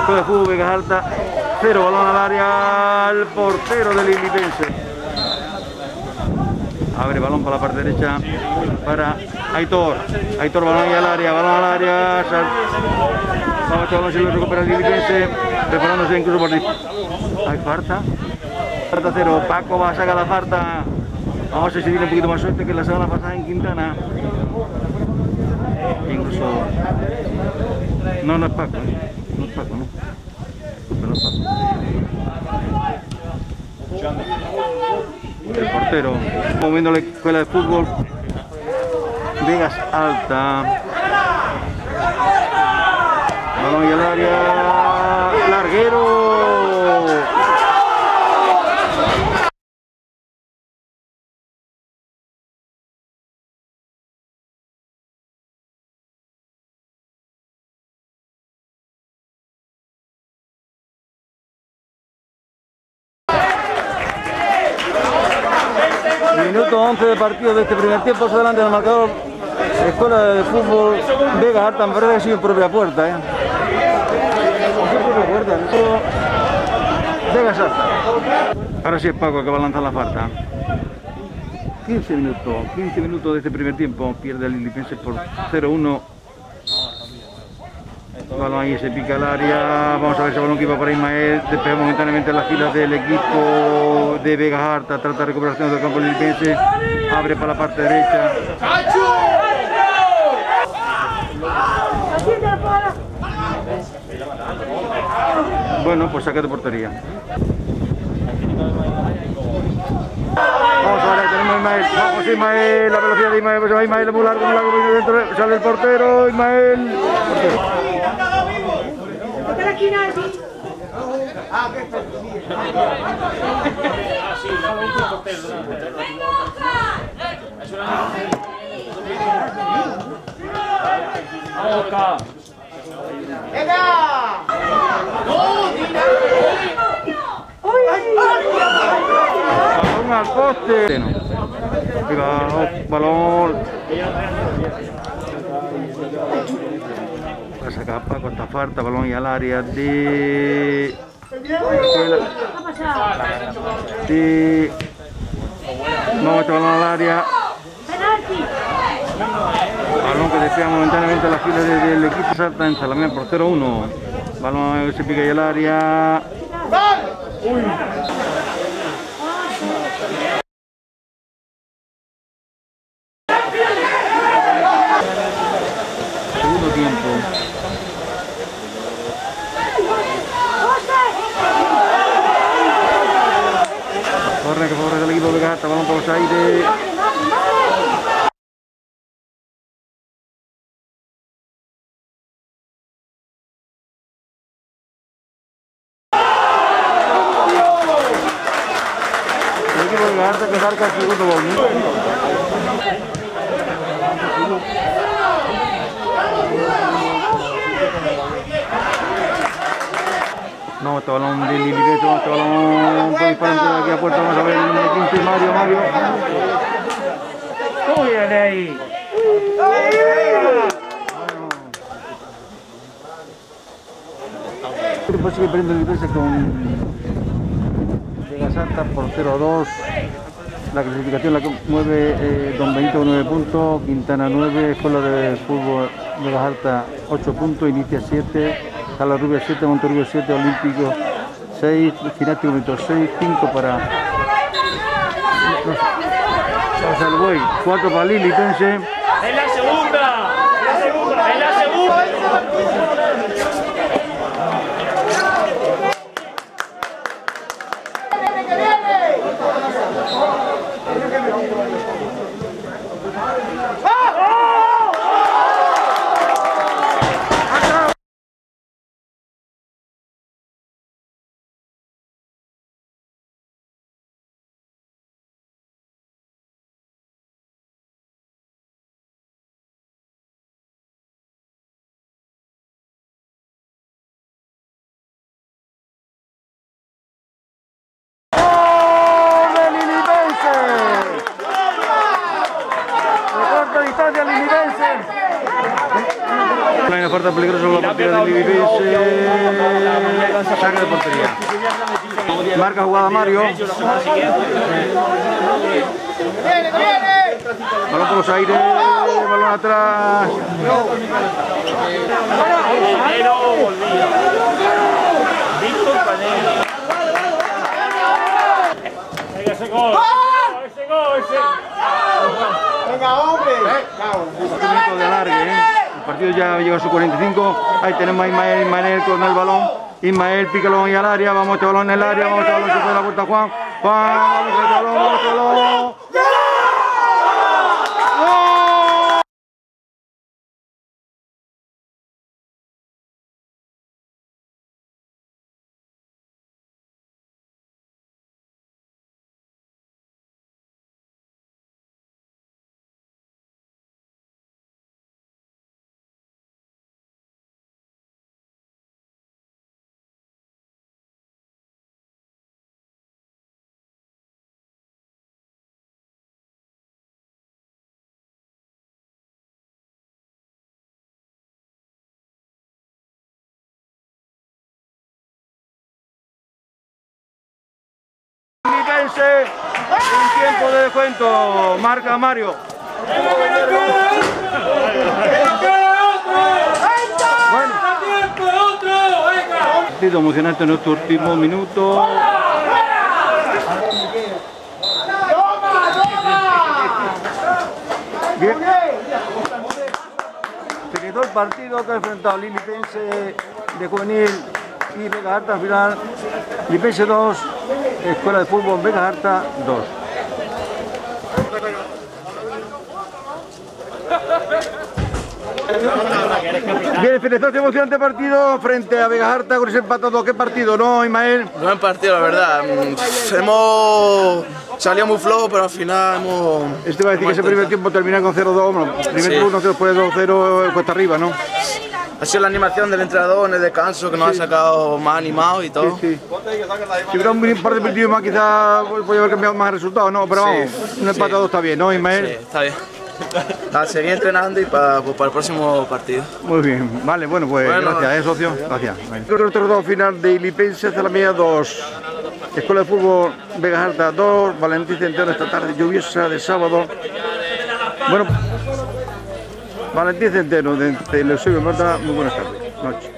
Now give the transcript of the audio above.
Escuela de Fútbol Vegas Alta 0, balón al área, el portero del Lilipense. Abre balón para la parte derecha para Aitor. Aitor, balón ahí al área, balón al área. Vamos a ver si lo recupera el Lilipense, preparándose incluso por... Hay falta. Falta 0, Paco va a sacar la falta. Vamos a ver si tiene un poquito más suerte que la semana pasada en Quintana. Incluso... No es Paco, no es Paco, no. No es Paco. El portero, moviendo la Escuela de Fútbol Vegas Alta. Balón y al área, larguero. Minuto 11 de partido de este primer tiempo, se adelante en el marcador. Escuela de Fútbol Vegas Alta, me parece que ha sido propia puerta, propia puerta, Vegas Alta. Ahora sí es Paco que va a lanzar la falta. 15 minutos de este primer tiempo, pierde el Lilipense por 0-1. Balón ahí, se pica el área. Vamos a ver ese balón que iba para Ismael. Despega momentáneamente las filas del equipo de Vegas Alta. Trata de recuperación del campo lilipense. Abre para la parte derecha. Bueno, pues saque de portería. Vamos a ver, tenemos Ismael. Vamos Ismael, la velocidad de Ismael. Pues va Ismael muy largo, dentro. Sale el portero, Ismael. Balón al poste. Balón. Va a sacar Paco esta falta, balón y al área de... Vamos a echar balón al área. Balón que desvía momentáneamente las filas del equipo Salta en Salamea por 0-1. Balón se pica y el área. Segundo tiempo. Corre que favorece el equipo de Gata, balón por los aires. El equipo de Gata que marca el segundo gol. No, este balón de Lilipense, este balón por disparante de aquí a puerta, vamos a ver el número 15, Mario. Muy bien ahí. Pues sigue perdiendo el Lilipense con Vegas Alta por 0-2. La clasificación la mueve Don Benito con 9 puntos, Quintana 9, Escuela de Fútbol Vegas Alta 8 puntos, Inicia 7, Cala Rubia 7, Monterrubio 7, Olímpico 6, Ginástico Bonito 6, 5 para Salvoy, 4 para Lilipense. ¡En la segunda! ¡En la segunda! Venga, falta peligroso la partida de Ilipense. Saque de portería. Marca jugada Mario. Balón por los aires. Balón atrás. Venga, ese gol. Ese gol, ese. Venga, hombre. De alargue, ¿eh? El partido ya llega a su 45. Ahí tenemos a Ismael con el balón. Ismael pica el balón y al área. Vamos a este balón en el área. Vamos a este balón. Se puede la puerta Juan. Vamos a este balón. Vamos a este balón. Ilipense en tiempo de descuento. Marca Mario. Bueno. Partido emocionante en nuestro último minuto. Bien. Se quedó el partido que ha enfrentado al Ilipense de juvenil y Vega Alta al final. Ilipense 2, Escuela de Fútbol Vega Alta 2. Bien, felicitaciones, emocionante partido frente a Vega Alta con ese empatado. ¿Qué partido, no, Ismael? Buen partido, la verdad. Hemos salido muy flojo, pero al final hemos... Este va a decir que ese primer tiempo termina con 0-2, bueno, primer tiempo 1-0, después 2-0 cuesta arriba, ¿no? Ha sido la animación del entrenador en el descanso que nos ha sacado más animados y todo. Sí. Si hubiera un par de partidos más, quizás podría haber cambiado más resultados, ¿no? Pero vamos, un empatado está bien, ¿no, Ismael? Sí, está bien. A seguir entrenando y para el próximo partido. Muy bien, vale, bueno, pues gracias, socio. Gracias. El resultado final de Ilipense Zalamea 2, Escuela de Fútbol Vega Alta 2, Valentín Centeno esta tarde lluviosa de sábado. Bueno, Valentín Centeno de Eusebio Marta, muy buenas tardes, noches.